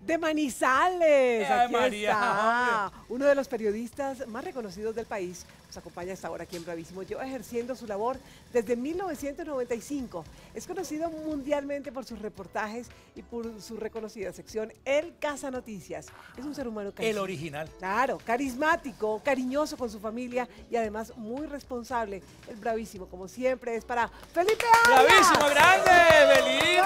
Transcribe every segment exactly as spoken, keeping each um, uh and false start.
De Manizales, Ay, aquí María, está. hombre. Uno de los periodistas más reconocidos del país nos acompaña hasta ahora aquí en Bravísimo. Lleva ejerciendo su labor desde mil novecientos noventa y cinco. Es conocido mundialmente por sus reportajes y por su reconocida sección El Casa Noticias. Es un ser humano El carismático. original. Claro, carismático, cariñoso con su familia y además muy responsable. El Bravísimo, como siempre, es para Felipe Arias. ¡Bravísimo, grande, Felipe!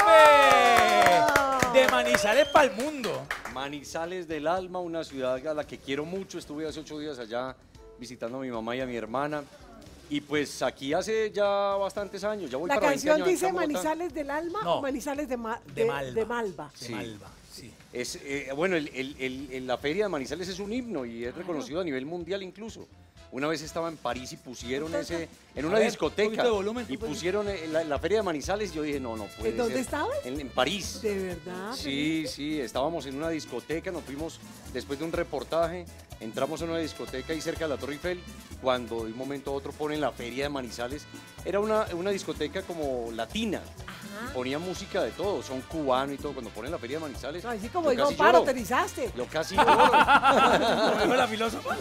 ¡No! De Manizales para el mundo. Manizales del Alma, una ciudad a la que quiero mucho. Estuve hace ocho días allá visitando a mi mamá y a mi hermana. Y pues aquí hace ya bastantes años, ya voy La para veinte canción años dice acá en Bogotá. Manizales del Alma No. o Manizales de, Ma- De Malva. de Malva. De Sí. Malva, sí. Es, eh, bueno, el- el- el- el- la feria de Manizales es un himno y es reconocido a nivel mundial incluso. Una vez estaba en París y pusieron ese en A una ver, discoteca un poquito de volumen. y pusieron en la, la feria de Manizales. Yo dije, no, no puede ¿En dónde ser. estabas? En, en París. ¿De verdad? Sí, sí, estábamos en una discoteca, nos fuimos después de un reportaje, entramos en una discoteca ahí cerca de la Torre Eiffel, cuando de un momento a otro ponen la feria de Manizales. Era una, una discoteca como latina, Ajá. ponía música de todo, son cubano y todo, cuando ponen la feria de Manizales. No, así como yo digo, casi paro, lloro. te erizaste. Yo casi lloro. ¿Cómo dijo la filósofa?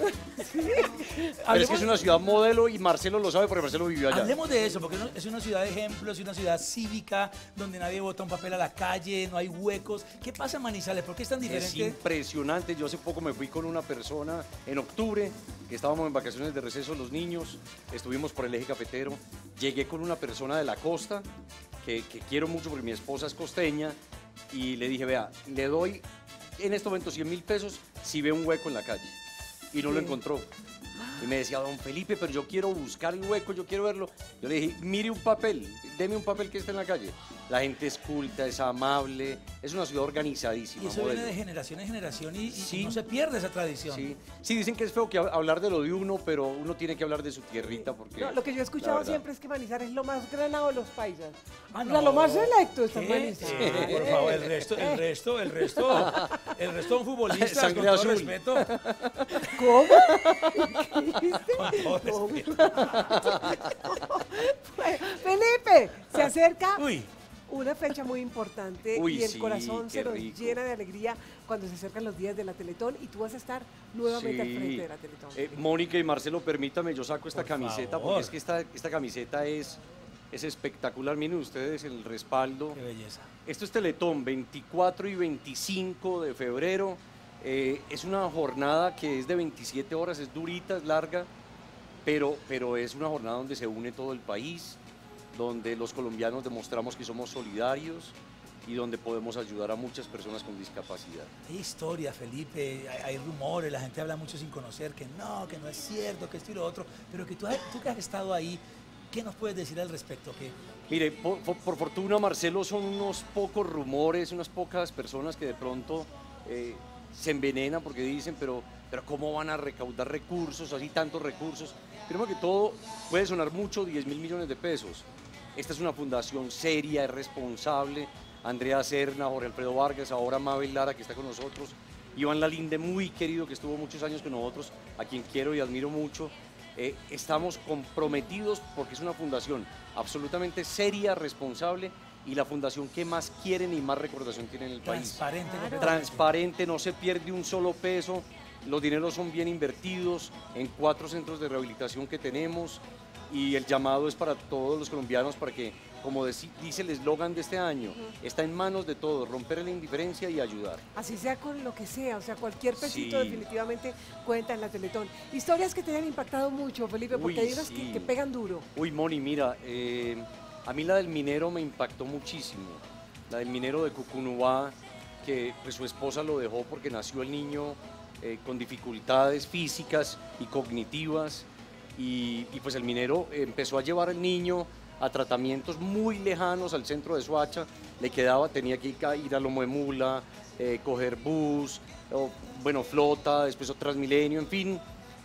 Pero es que es una ciudad modelo y Marcelo lo sabe porque Marcelo vivió allá. Hablemos de eso, porque es una ciudad de ejemplo, es una ciudad cívica, donde nadie bota un papel a la calle, no hay huecos. ¿Qué pasa en Manizales? ¿Por qué es tan Es diferente? impresionante. Yo hace poco me fui con una persona en octubre, que estábamos en vacaciones de receso los niños, estuvimos por el eje cafetero. Llegué con una persona de la costa, que, que quiero mucho porque mi esposa es costeña, y le dije, vea, le doy en este momento cien mil pesos si ve un hueco en la calle. Y no lo Sí. encontró. Y me decía, don Felipe, pero yo quiero buscar el hueco, yo quiero verlo. Yo le dije, mire un papel, deme un papel que esté en la calle. La gente es culta, es amable, es una ciudad organizadísima. Y eso modelo. viene de generación en generación y, y Sí. no se pierde esa tradición. Sí, sí, dicen que es feo que hab- hablar de lo de uno, pero uno tiene que hablar de su tierrita porque... No, lo que yo he la escuchado verdad. siempre es que Manizales es lo más granado de los paisas. Ah, O sea, lo más selecto está en ¿Qué? Manizales. Sí, por favor, el resto, el resto, el resto, el resto son futbolistas, Sangre con todo azul. respeto. ¿Cómo? ¿Qué dijiste? Con todo ¿Cómo? respeto. Felipe, se acerca Uy, una fecha muy importante Uy, y el sí, corazón se qué nos rico. llena de alegría cuando se acercan los días de la Teletón y tú vas a estar nuevamente al frente de la Teletón. Eh, Mónica y Marcelo, permítame, yo saco esta Por camiseta favor. porque es que esta, esta camiseta es, es espectacular. Miren ustedes el respaldo. qué belleza. Esto es Teletón, veinticuatro y veinticinco de febrero. Eh, es una jornada que es de veintisiete horas, es durita, es larga, pero, pero es una jornada donde se une todo el país, donde los colombianos demostramos que somos solidarios y donde podemos ayudar a muchas personas con discapacidad. Hay historia, Felipe, hay, hay rumores, la gente habla mucho sin conocer, que no, que no es cierto, que esto y lo otro, pero que tú, has- tú que has estado ahí, ¿qué nos puedes decir al respecto? Que Mire, por, por- por fortuna, Marcelo, son unos pocos rumores, unas pocas personas que de pronto eh, se envenenan porque dicen, pero, pero ¿cómo van a recaudar recursos, así tantos recursos? Primero que todo, puede sonar mucho, diez mil millones de pesos. Esta es una fundación seria, es responsable. Andrea Serna, Jorge Alfredo Vargas, ahora Mabel Lara, que está con nosotros. Iván Lalinde, muy querido, que estuvo muchos años con nosotros, a quien quiero y admiro mucho. Eh, estamos comprometidos porque es una fundación absolutamente seria, responsable y la fundación que más quieren y más recordación tiene en el país. transparente, Claro. completamente. Transparente, no se pierde un solo peso, los dineros son bien invertidos en cuatro centros de rehabilitación que tenemos y el llamado es para todos los colombianos para que, como deci- dice el eslogan de este año, está en manos de todos, romper la indiferencia y ayudar. Así sea con lo que sea, o sea, cualquier pesito Sí. definitivamente cuenta en la Teletón. Historias que te hayan impactado mucho, Felipe, porque Uy, hay unas que, sí. que pegan duro. Uy, Moni, mira, eh, a mí la del minero me impactó muchísimo. La del minero de Cucunubá, que pues, su esposa lo dejó porque nació el niño eh, con dificultades físicas y cognitivas. Y, y, pues el minero empezó a llevar al niño a tratamientos muy lejanos al centro de Soacha. Le quedaba, tenía que ir a, ir a Lomo de Mula, eh, coger bus, o, bueno, flota, después o Transmilenio, en fin.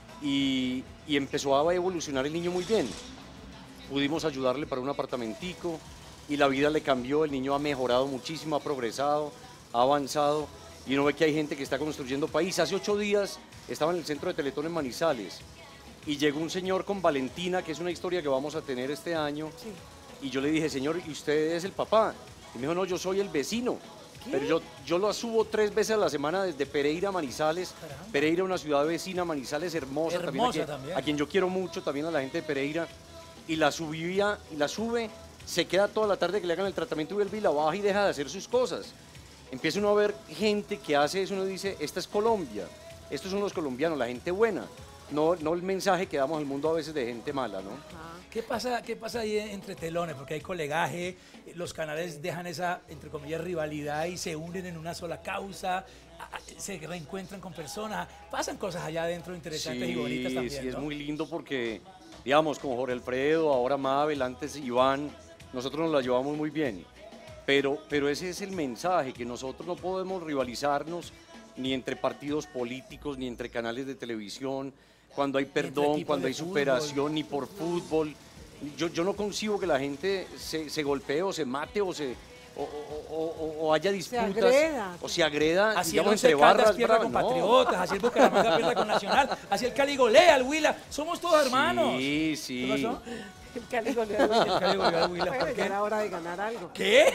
Y, y empezó a evolucionar el niño muy bien. Pudimos ayudarle para un apartamentico y la vida le cambió, el niño ha mejorado muchísimo, ha progresado, ha avanzado y uno ve que hay gente que está construyendo país. Hace ocho días estaba en el centro de Teletón en Manizales y llegó un señor con Valentina, que es una historia que vamos a tener este año, Sí. y yo le dije, señor, ¿y usted es el papá? Y me dijo, no, yo soy el vecino. pero yo, yo lo subo tres veces a la semana desde Pereira a Manizales. Caramba. Pereira, una ciudad vecina, Manizales, hermosa, Hermosa también, a quien, también. a quien yo quiero mucho, también a la gente de Pereira. Y la subía, y la sube, se queda toda la tarde que le hagan el tratamiento y vuelve y la baja y deja de hacer sus cosas. Empieza uno a ver gente que hace eso, uno dice, esta es Colombia, estos son los colombianos, la gente buena. No, no el mensaje que damos al mundo a veces de gente mala, ¿no? ¿Qué pasa, ¿Qué pasa ahí entre telones? Porque hay colegaje, los canales dejan esa, entre comillas, rivalidad y se unen en una sola causa, a- a- se reencuentran con personas, pasan cosas allá adentro interesantes y bonitas también, sí, es ¿no? muy lindo porque, digamos, con Jorge Alfredo, ahora Mabel, antes Iván, nosotros nos la llevamos muy bien. Pero, pero ese es el mensaje, que nosotros no podemos rivalizarnos ni entre partidos políticos, ni entre canales de televisión, cuando hay perdón, equipos cuando de hay fútbol. superación, ni por fútbol. Yo, yo no concibo que la gente se, se golpee o se mate o se... O, o- o- o haya disputas agreda. o se agreda, Así el digamos, Once entre Caldas barras pierda bravas, con no. Patriotas, así el Bucaramanga pierda con Nacional, así el Cali golea al Huila, somos todos hermanos. Sí, sí. ¿Qué pasó? El Cali goleó al Huila. El Cali goleó al Huila, Bueno, ¿por ya qué? era hora de ganar algo. ¿Qué?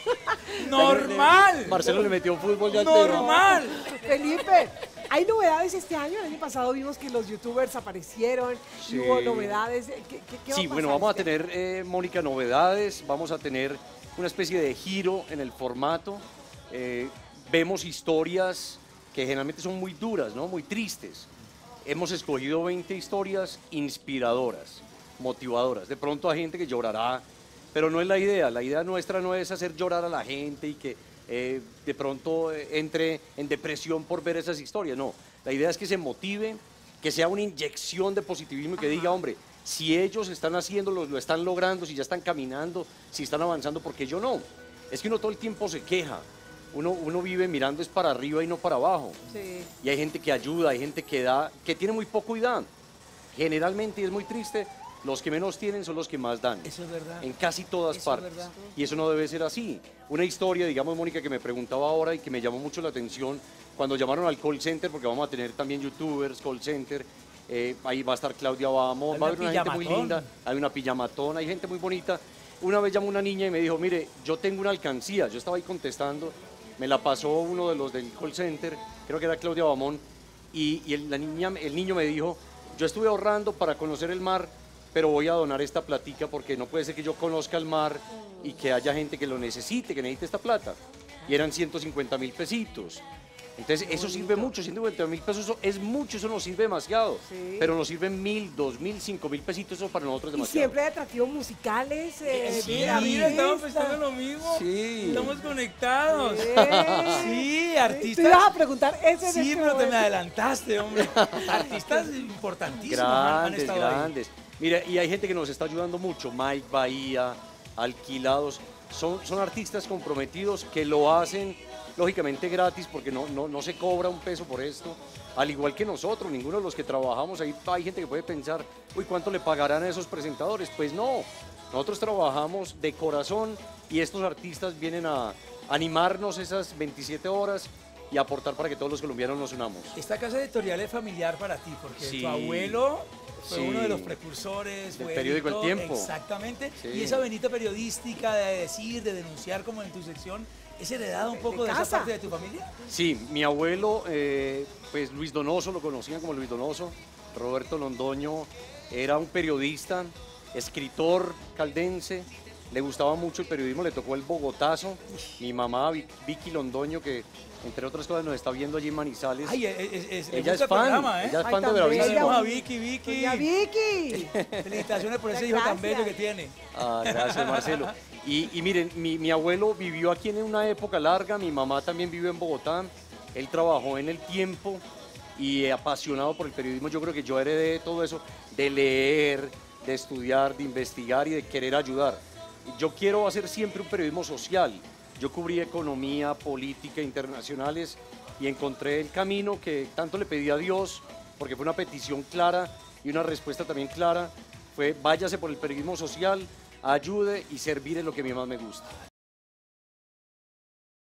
¡Normal! Marcelo le metió fútbol ya al tema. ¡Normal! Felipe, ¿hay novedades este año? El año pasado vimos que los youtubers aparecieron, y Sí. hubo novedades. ¿Qué, qué, qué va Sí, a bueno, pasar vamos a este tener, eh, Mónica, novedades, vamos a tener una especie de giro en el formato. Eh, vemos historias que generalmente son muy duras, ¿no? Muy tristes. Hemos escogido veinte historias inspiradoras, motivadoras. De pronto hay gente que llorará, pero no es la idea. La idea nuestra no es hacer llorar a la gente y que eh, de pronto eh, entre en depresión por ver esas historias. No, la idea es que se motive, que sea una inyección de positivismo y que diga, hombre, si ellos están haciéndolo, lo están logrando, si ya están caminando, si están avanzando, ¿por qué yo no? Es que uno todo el tiempo se queja. Uno, uno vive mirando es para arriba y no para abajo. Sí. Y hay gente que ayuda, hay gente que da, que tiene muy poco y da. Generalmente, y es muy triste, los que menos tienen son los que más dan. Eso es verdad. En casi todas Eso es partes. verdad. Y eso no debe ser así. Una historia, digamos, Mónica, que me preguntaba ahora y que me llamó mucho la atención, cuando llamaron al call center, porque vamos a tener también youtubers, call center, eh, ahí va a estar Claudia Bamo, Hay va a una haber una gente muy pijamatón. linda, hay una pijamatón, hay gente muy bonita. Una vez llamó una niña y me dijo, mire, yo tengo una alcancía, yo estaba ahí contestando, me la pasó uno de los del call center, creo que era Claudia Bamón, y, y el, la niña, el niño me dijo, yo estuve ahorrando para conocer el mar, pero voy a donar esta platica porque no puede ser que yo conozca el mar y que haya gente que lo necesite, que necesite esta plata. Y eran ciento cincuenta mil pesitos. Entonces, eso sirve mucho, ciento cincuenta mil pesos eso es mucho, eso nos sirve demasiado. Sí. Pero nos sirven mil, dos mil, cinco mil pesitos, eso para nosotros es Y demasiado. siempre hay atractivos musicales. Eh, Sí, mira, mira, estamos artistas. pensando lo mismo. Sí. Estamos conectados. Eh. Sí, Tú artistas. ibas a preguntar ese en Sí, este pero te me momento. adelantaste, hombre. Artistas importantísimos han- han Grandes, estado ahí. grandes. Mira, y hay gente que nos está ayudando mucho, Mike Bahía, Alquilados, son, son artistas comprometidos que lo hacen lógicamente gratis porque no, no, no se cobra un peso por esto, al igual que nosotros, ninguno de los que trabajamos ahí, hay gente que puede pensar, uy, ¿cuánto le pagarán a esos presentadores? Pues no, nosotros trabajamos de corazón y estos artistas vienen a animarnos esas veintisiete horas y aportar para que todos los colombianos nos unamos. Esta casa editorial es familiar para ti, porque Sí. tu abuelo fue Sí. uno de los precursores. Del fue periódico El editor, Tiempo. Exactamente. Sí. Y esa venita periodística de decir, de denunciar, como en tu sección, ¿es heredada un poco de, esa casa. parte de tu familia? Sí, mi abuelo, eh, pues Luis Donoso, lo conocían como Luis Donoso, Roberto Londoño, era un periodista, escritor caldense, le gustaba mucho el periodismo, le tocó el Bogotazo. Mi mamá, Vi- Vicky Londoño, que entre otras cosas nos está viendo allí en Manizales. Ay, es, es, es- le ella es gusta el fan, programa, ¿eh? ella es Ay, fan de tan Bravísimo. bella. Saludos a Vicky, Vicky. Doña Vicky. Felicitaciones por ese Muchas hijo tan gracias. bello que tiene. Ah, gracias, Marcelo. Y, y miren, mi, mi abuelo vivió aquí en una época larga, mi mamá también vivió en Bogotá, él trabajó en El Tiempo y eh, apasionado por el periodismo, yo creo que yo heredé todo eso de leer, de estudiar, de investigar y de querer ayudar. Yo quiero hacer siempre un periodismo social. Yo cubrí economía, política, internacionales y encontré el camino que tanto le pedí a Dios, porque fue una petición clara y una respuesta también clara, fue váyase por el periodismo social, ayude y servir es lo que a mí más me gusta.